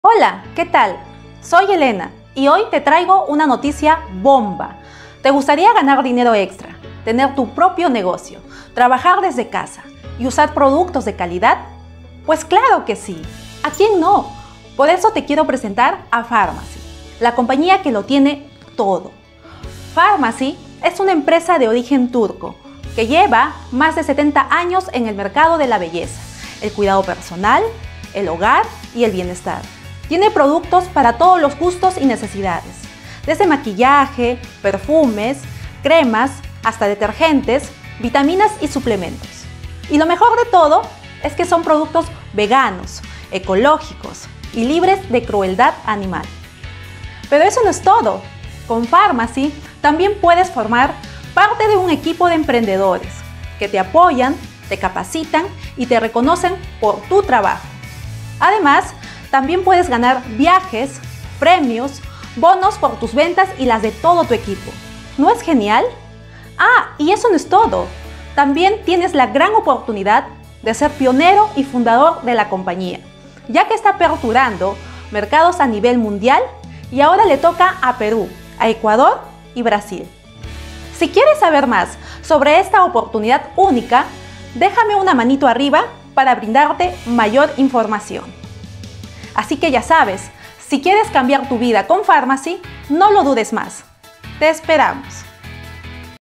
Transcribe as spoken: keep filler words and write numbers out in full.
Hola, ¿qué tal? Soy Elena y hoy te traigo una noticia bomba. ¿Te gustaría ganar dinero extra, tener tu propio negocio, trabajar desde casa y usar productos de calidad? Pues claro que sí. ¿A quién no? Por eso te quiero presentar a Farmacy, la compañía que lo tiene todo. Farmacy es una empresa de origen turco que lleva más de setenta años en el mercado de la belleza, el cuidado personal, el hogar y el bienestar. Tiene productos para todos los gustos y necesidades, desde maquillaje, perfumes, cremas, hasta detergentes, vitaminas y suplementos. Y lo mejor de todo es que son productos veganos, ecológicos y libres de crueldad animal. Pero eso no es todo. Con Farmacy también puedes formar parte de un equipo de emprendedores que te apoyan, te capacitan y te reconocen por tu trabajo. Además, también puedes ganar viajes, premios, bonos por tus ventas y las de todo tu equipo. ¿No es genial? Ah, y eso no es todo. También tienes la gran oportunidad de ser pionero y fundador de la compañía, ya que está aperturando mercados a nivel mundial y ahora le toca a Perú, a Ecuador y Brasil. Si quieres saber más sobre esta oportunidad única, déjame una manito arriba para brindarte mayor información. Así que ya sabes, si quieres cambiar tu vida con Farmacy, no lo dudes más. Te esperamos.